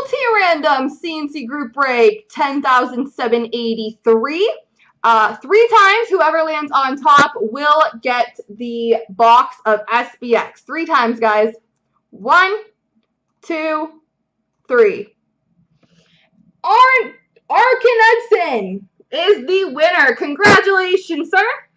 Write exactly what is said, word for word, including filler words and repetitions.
multi-random C N C group break, ten thousand seven hundred eighty-three. Uh, three times, whoever lands on top will get the box of S B X. Three times, guys. One, two, three. Ar Arkin Edson is the winner. Congratulations, sir.